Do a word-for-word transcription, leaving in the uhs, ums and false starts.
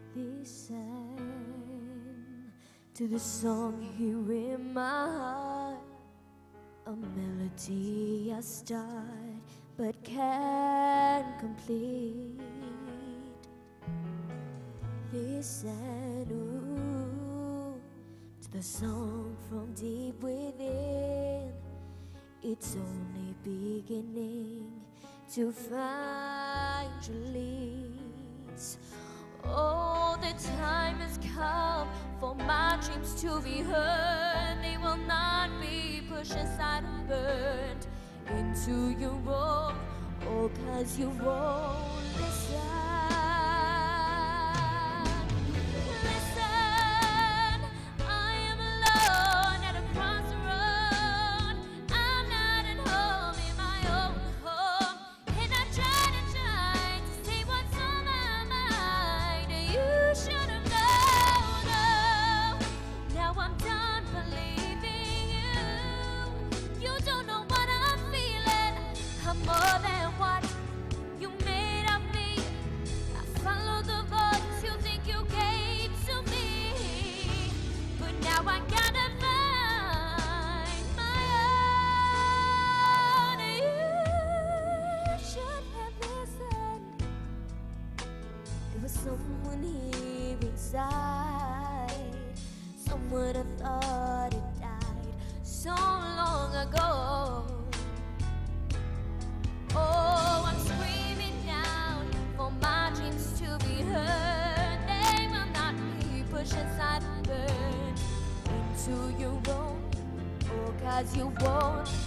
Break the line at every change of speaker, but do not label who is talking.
Listen to the song here in my heart, a melody I start but can't complete. Listen, ooh, to the song from deep within. It's only beginning to find release. Oh, the time has come for my dreams to be heard. They will not be pushed aside and burned into your own. Oh, 'cause you won't listen. Listen, I am alone at a crossroad. I'm not at home in my own home, and I try to try to say what's on my mind. You should have known. Oh, now I'm done believing you. You don't know what I'm feeling. I'm more than what you made of me. I follow the voice you think you gave to me, but now I gotta find my own. You should have listened. There was someone here inside, someone I thought had died so long ago. Oh, I'm screaming down for my dreams to be heard. They will not be pushed aside and burned into your own. Oh, 'cause you won't